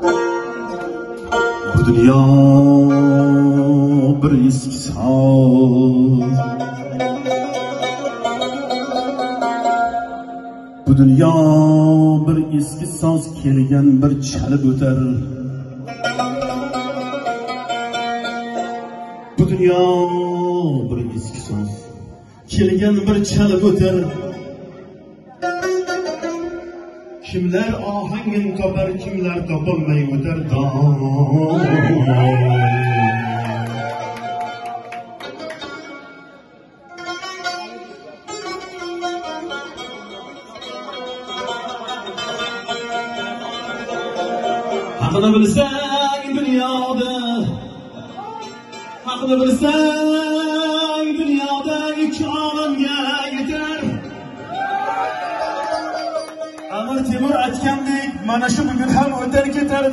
Bu dünya bir eski saz, bu dünya bir eski saz, kelgan bir chalib o'tar. Bu dünya bir eski saz, kelgan bir chalib o'tar. Kimler ahangin topar, kimler topolmay o'tar. Haqni bilsang dunyoda, haqni bilsang dunyoda ikki olamga yetar. Amir Temur aytgandek, mana shu bugun ham o'tar ketar.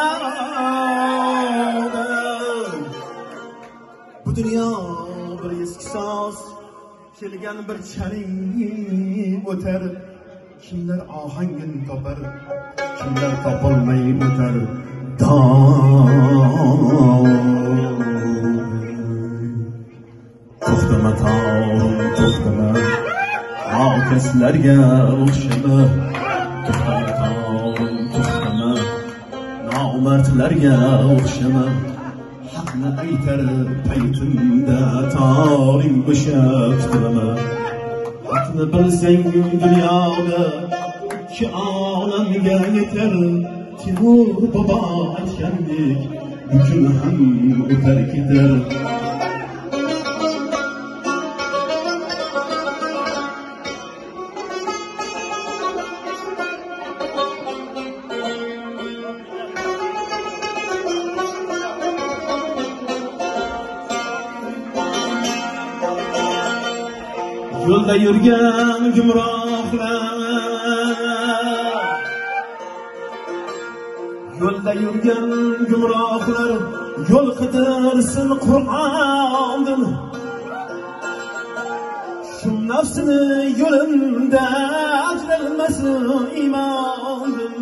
Bu dunyo bir eski soz, kelgan bir chaling o'tar. Kimlar ohangin topar, kimlar topolmay o'tar. To'xtama tog'im, to'xtama, okaslarga o'xshama. To'xtama tog'im, to'xtama, nomardlarga o'xshama. Haqni aytar paytimda toring bo'shab turama. Haqni bilsang dunyoda ikki olamga yetar. Temur bobo aytgandek, bugun ham o'tar ketar. Yo'lda yurgan gumrohlar, yo'lda yurgan gumrohlar, yo'l qidirsin Qur'ondan. Shu nafsini yo'limda ajralmasin iymondan.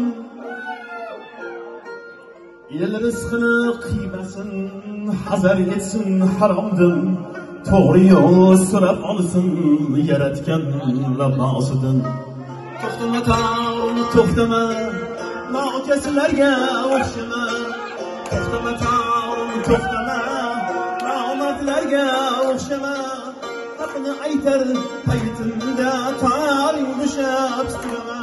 El rizqini qiymasin, hazar etsin haromdan. To'g'ri yo'l so'rab olsin yaratgan labosidan. To'xtama tog'im, to'xtama, nokaslarga o'xshama. To'xtama tog'im, to'xtama, nomardlarga o'xshama. Haqni aytar paytimda toring bo'shab turama.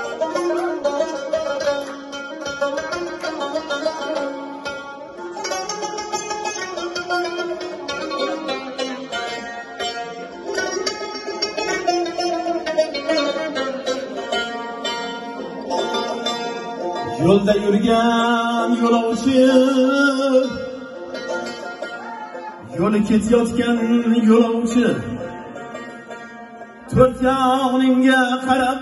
Yo'lda yurgan yo'lovchi, yo'li ketayotgan yo'lovchi, to'rt yog'ingga qarab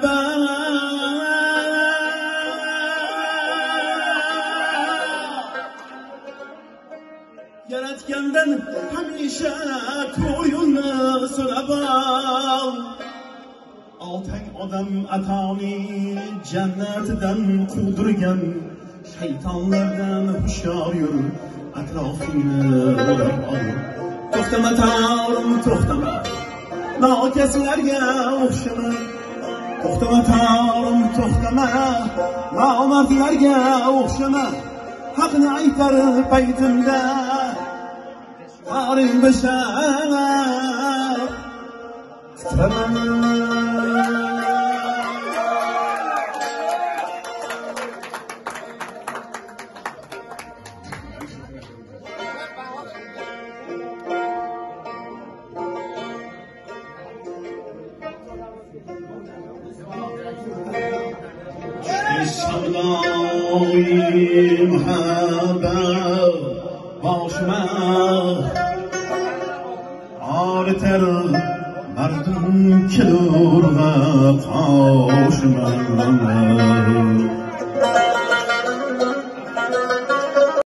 yaratgandan hamisha to'g'ri yo'lni so'rab ol. Otang odam atoni jannatidan quvdirgan, shaytonlardan hushyor yur, atrofingni o'rab ol. To'xtama tog'im, to'xtama, nokaslarga o'xshama. To'xtama tog'im, to'xtama, nomardlarga o'xshama. Haqni aytar paytimda toring bo'shab turama. Savdoyi muhabbat boshima oritar, mardum kelur va qoshima.